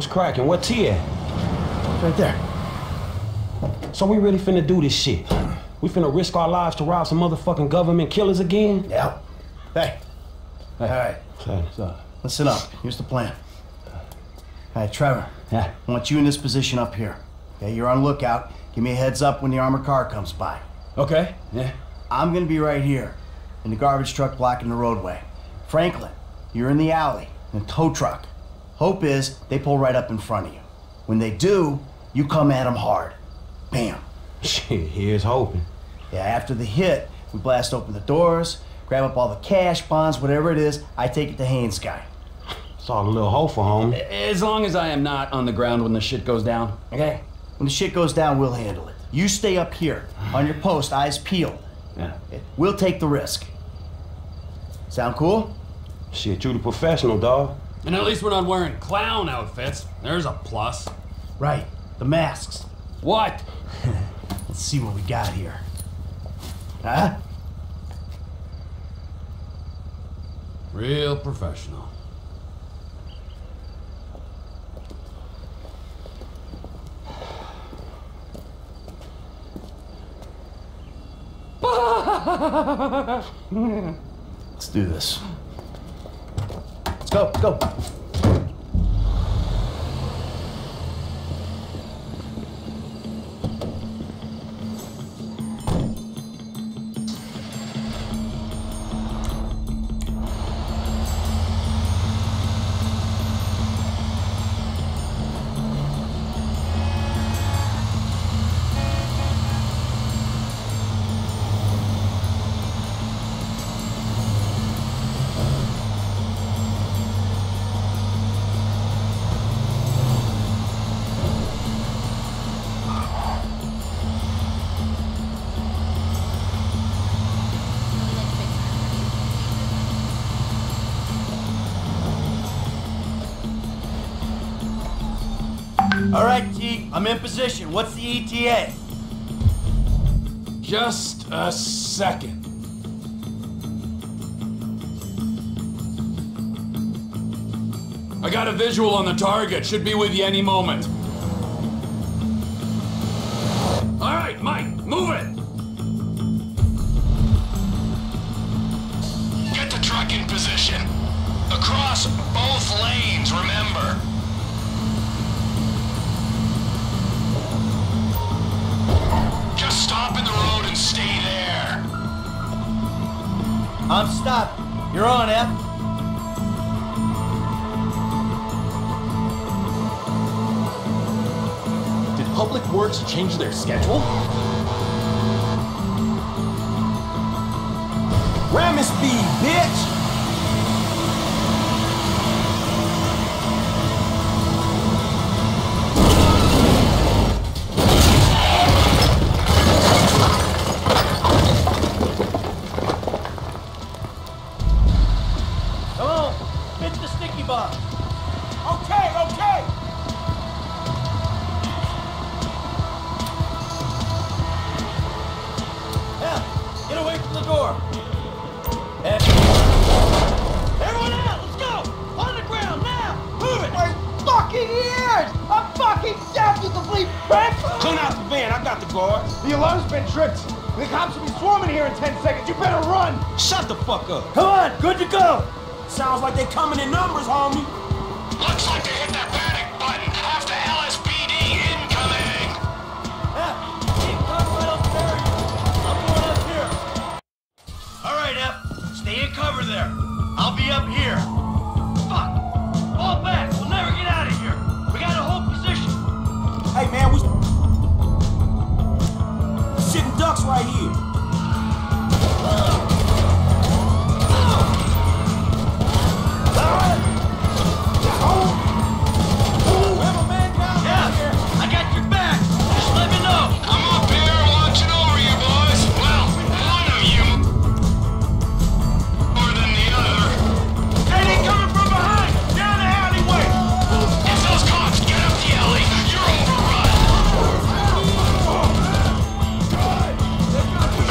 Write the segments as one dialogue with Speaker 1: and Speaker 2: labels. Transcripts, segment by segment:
Speaker 1: What's cracking? What T at?
Speaker 2: Right there.
Speaker 1: So we really finna do this shit? We finna risk our lives to rob some motherfucking government killers again?
Speaker 2: Yeah. Hey. All right.
Speaker 1: So,
Speaker 2: listen up. Here's the plan. All right, Trevor.
Speaker 1: Yeah.
Speaker 2: I want you in this position up here. Okay, you're on lookout. Give me a heads up when the armored car comes by.
Speaker 1: Okay. Yeah.
Speaker 2: I'm gonna be right here, in the garbage truck blocking the roadway. Franklin, you're in the alley, in a tow truck. Hope is they pull right up in front of you. When they do, you come at them hard. Bam.
Speaker 1: Shit, here's hoping.
Speaker 2: Yeah, after the hit, we blast open the doors, grab up all the cash, bonds, whatever it is, I take it to Haynes' guy.
Speaker 1: It's all a little hopeful, homie.
Speaker 3: As long as I am not on the ground when the shit goes down, okay?
Speaker 2: When the shit goes down, we'll handle it. You stay up here, on your post, eyes peeled.
Speaker 1: Yeah.
Speaker 2: Okay? We'll take the risk. Sound cool?
Speaker 1: Shit, you the professional, dawg.
Speaker 3: And at least we're not wearing clown outfits. There's a plus.
Speaker 2: Right, the masks.
Speaker 3: What?
Speaker 2: Let's see what we got here. Huh?
Speaker 3: Real professional.
Speaker 2: Let's do this. Let's go, let's go. All right, T, I'm in position. What's the ETA?
Speaker 3: Just a second. I got a visual on the target. Should be with you any moment. All right, Mike, move it.
Speaker 4: Get the truck in position. Across both lanes, remember. Just stop in the road and stay there.
Speaker 2: I'm stopped. You're on, F.
Speaker 5: Did Public Works change their schedule?
Speaker 1: Ramming speed, bitch!
Speaker 2: Come on, hit the sticky bomb.
Speaker 1: Okay, okay!
Speaker 2: F, get away from the door. F. Everyone out, let's go! On the ground, now! Move it!
Speaker 1: My fucking ears! I'm fucking deaf with the bleep back! Clean out the van, I got the guards.
Speaker 6: The alarm's been tripped. The cops will be swarming here in 10 seconds. You better run.
Speaker 1: Shut the fuck up.
Speaker 2: Come on, good to go!
Speaker 1: Sounds like they coming in numbers, homie.
Speaker 4: Looks like they hit that panic button. Half the LSPD incoming.
Speaker 2: F, keep cover right up there. I'm going up here. All right, F, stay in cover there. I'll be up here. Fuck! Fall back. We'll never get out of here. We gotta hold position.
Speaker 1: Hey, man, we sitting ducks right here.
Speaker 2: I got your back. Just let me know.
Speaker 4: I'm up here watching over you boys. Well, one of you more than the other.
Speaker 6: Hey, they coming from behind. Down the alleyway.
Speaker 4: If those cops get up the alley, you're overrun.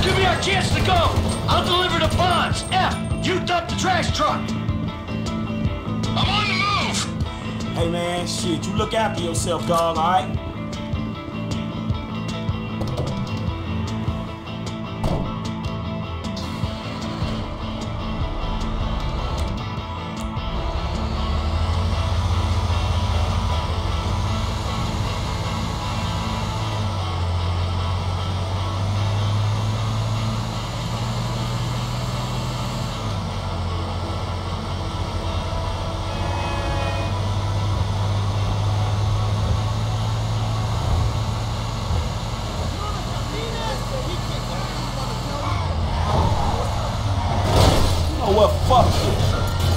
Speaker 2: Give me our chance to go. I'll deliver the bonds. F, you dump the trash truck.
Speaker 4: I'm on the move!
Speaker 7: Hey man, shit, you look after yourself, dog, alright? Well, fuck this.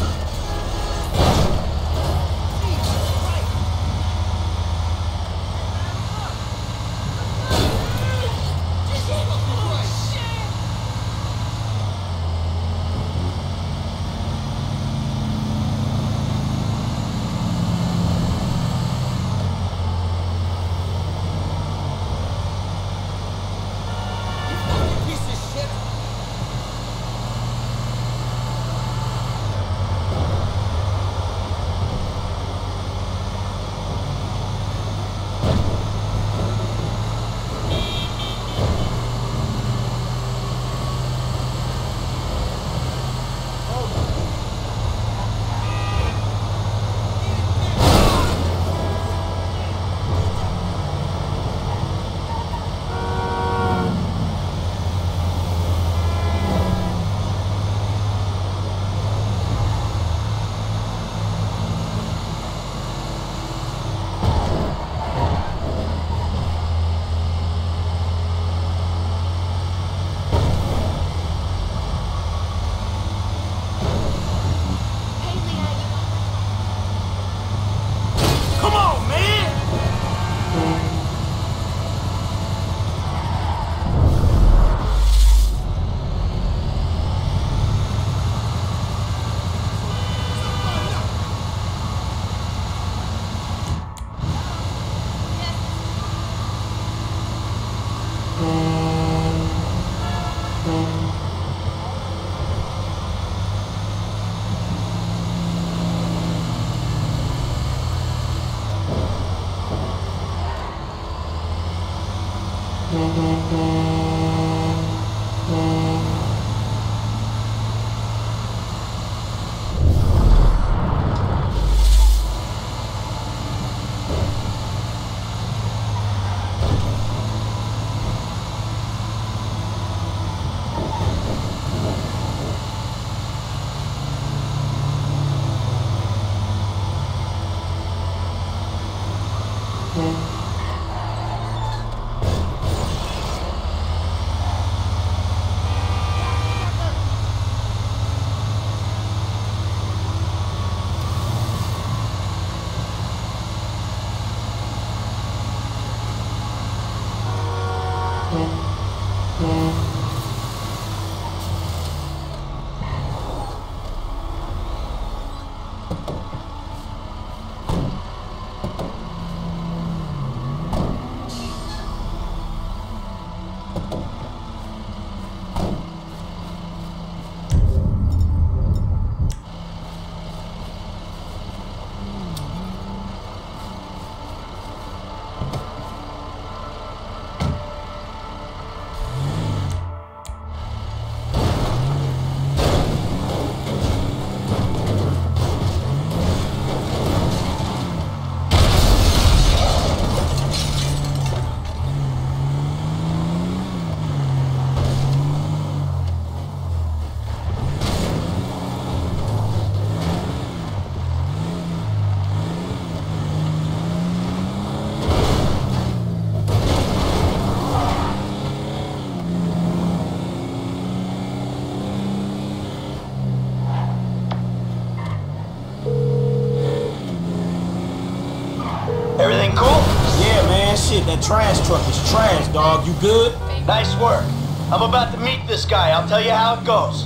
Speaker 2: Everything cool?
Speaker 7: Yeah, man, shit, that trash truck is trash, dog. You good?
Speaker 2: Nice work. I'm about to meet this guy. I'll tell you how it goes.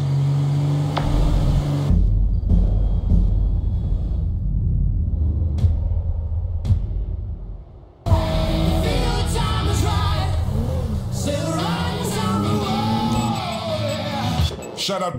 Speaker 8: Feel the time is right. Still runs on the wall. shut up.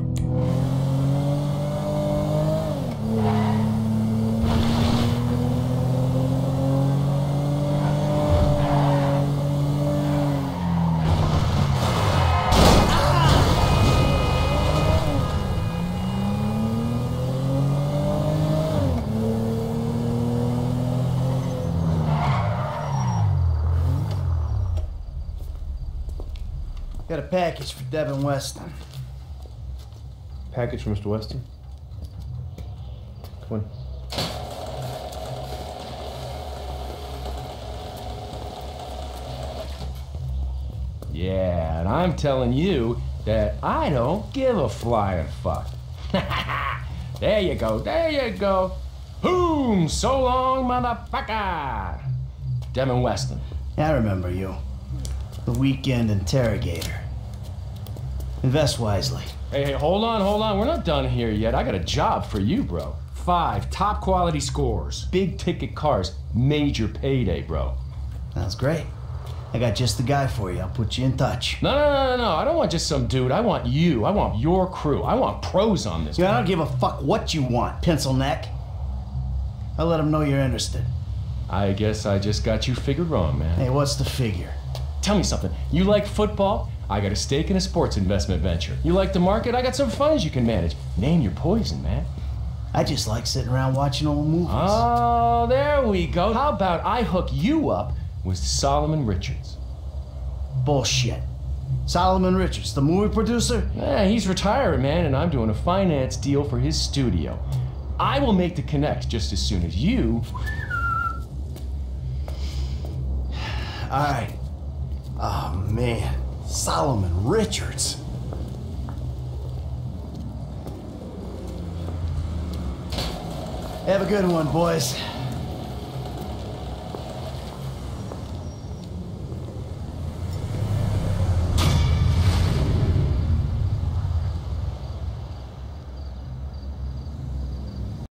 Speaker 6: Got a package for Devin Weston.
Speaker 9: Package for Mr. Weston? Come on.
Speaker 10: Yeah, and I'm telling you that I don't give a flying fuck. There you go, there you go. Boom! So long, motherfucker! Devin Weston.
Speaker 6: I remember you. The weekend interrogator. Invest wisely.
Speaker 10: Hey, hold on. We're not done here yet. I got a job for you, bro. 5 top quality scores. Big ticket cars. Major payday, bro.
Speaker 6: Sounds great. I got just the guy for you. I'll put you in touch.
Speaker 10: No. I don't want just some dude. I want you. I want your crew. I want pros on this.
Speaker 6: Yeah, I don't give a fuck what you want, pencil neck. I'll let them know you're interested.
Speaker 10: I guess I just got you figured wrong, man.
Speaker 6: Hey, what's the figure?
Speaker 10: Tell me something. You like football? I got a stake in a sports investment venture. You like the market? I got some funds you can manage. Name your poison, man.
Speaker 6: I just like sitting around watching old movies.
Speaker 10: Oh, there we go. How about I hook you up with Solomon Richards?
Speaker 6: Bullshit. Solomon Richards, the movie producer?
Speaker 10: Yeah, he's retiring, man, and I'm doing a finance deal for his studio. I will make the connect just as soon as you...
Speaker 6: All right. Oh, man. Solomon Richards. Have a good one, boys.